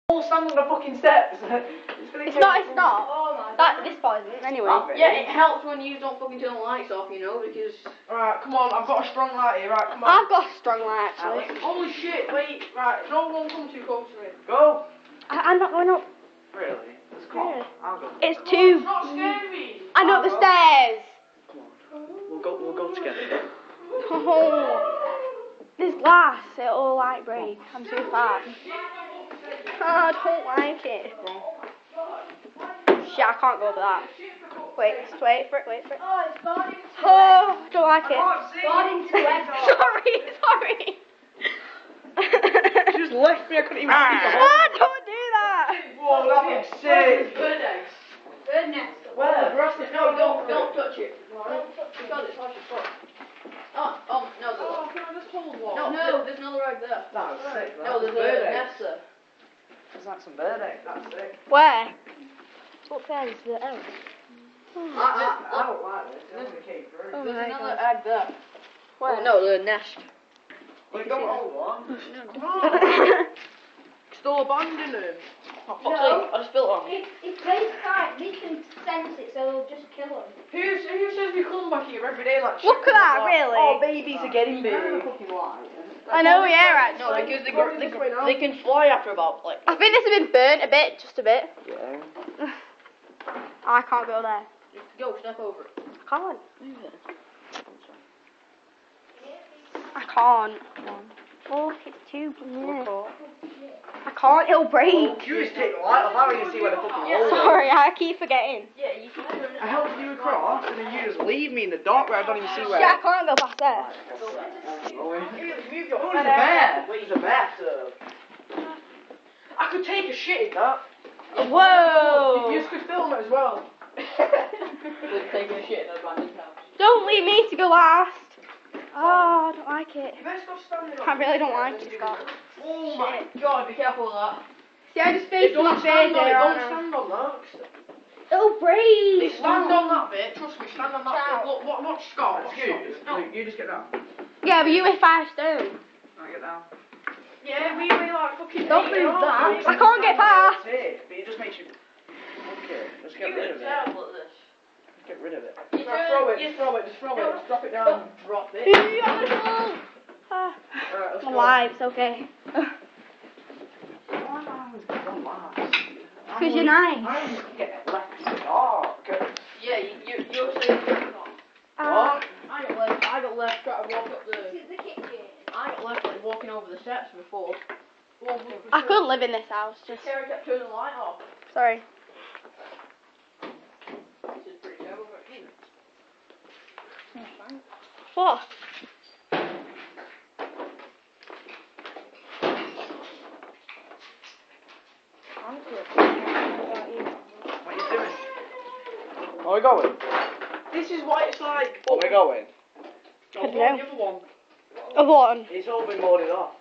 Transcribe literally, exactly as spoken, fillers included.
all stand on the fucking steps. It's, it's not, it's not. Oh my God. That, this part isn't, anyway. Yeah, it helps when you don't fucking turn the lights off, you know, because... Alright, come on, I've got a strong light here, right, come on. I've got a strong light, actually. Alex. Holy shit, wait, right, no one come too close to me. Go! I, I'm not going up. Really? Let's go. Really? I'll go. It's too... It's not scary. I'm up the stairs. Come on. We'll go, we'll go together. Oh, there's glass, it'll like break. I'm too far. Oh, I don't like it. Shit, I can't go over that. Wait, wait for it, wait for it. Oh, it's gone into Oh, I don't like it. gone into red. Sorry, sorry. She just left me, I couldn't even Ah, see don't do that. Whoa, that looks sick. Bird eggs. Bird nest. Where? The rest No, don't, don't touch it. Because it's hot as fuck. Oh, oh, no, there's Oh, can I just hold one? no, no, there's another egg there. That was sick. No, there's bird a eggs. nest there. There's like some bird eggs, that's sick. Where? Up there is the L. I, I, I don't like this, I want to keep through. Oh There's my another God. egg there. Where? Oh, no, the nest. Well, don't hold one. Still abandoned him. Oh, fuck's No. sake, I just built on. If, if they fight, they can sense it, so they'll just kill them. Who, who says we come back here every day like Look at that, like, really? Oh, babies are getting big. I know, yeah, No, actually. because they, go, they, they can fly after about, like... I think this has been burnt a bit, just a bit. Yeah. I can't go there. Go, step over it. I can't. I can't. Oh, it's too near. I can't, it'll break. You just take the light off, I don't even see where the fucking hole is. Sorry, I keep forgetting. Yeah, you can turn it. I help you across, and then you just leave me in the dark where I don't even see where. Shit, I can't go past there. Move your Oh, there's a bear. Wait, there's a bathtub. I could take a shit in that. Whoa! You could film it as well. They're taking a shit in a abandoned house. Don't leave me to go last. Oh, I don't like it. You better stop standing I really don't like it, Scott. Oh my god, be careful of that. See, I just faced my Don't face stand on it, there. don't aren't I? stand on that. It'll break. Stand on that bit, trust me, stand on that Ciao. bit. Look, what, watch Scott, watch you. No, you just get down. Yeah, but you weigh five stone. I get down. Yeah, we were like fucking... Don't eight move or that. nine. I can't get past. That's it, but it just makes you... Okay, let's get You rid were of it. terrible at this. Get rid of it. You Now turn- throw it, you- just throw it, just throw it, just drop it down. Don't drop it. Ah, Alright, let's I'm go. alive, it's okay. Because you're nice. I just get left in the dark. Yeah, you, you, you're saying... Ah. I got left, I got left trying to walk up the... This is the kitchen. I got left like, walking over the steps before. Well, for I sure. couldn't live in this house, just... Kerrie kept turning the light off. Sorry. This is pretty terrible, isn't it? What? What are you doing? Where are we going? This is what it's like. Where are we going? I don't Oh, know. the other one. A one. It's all been boarded off.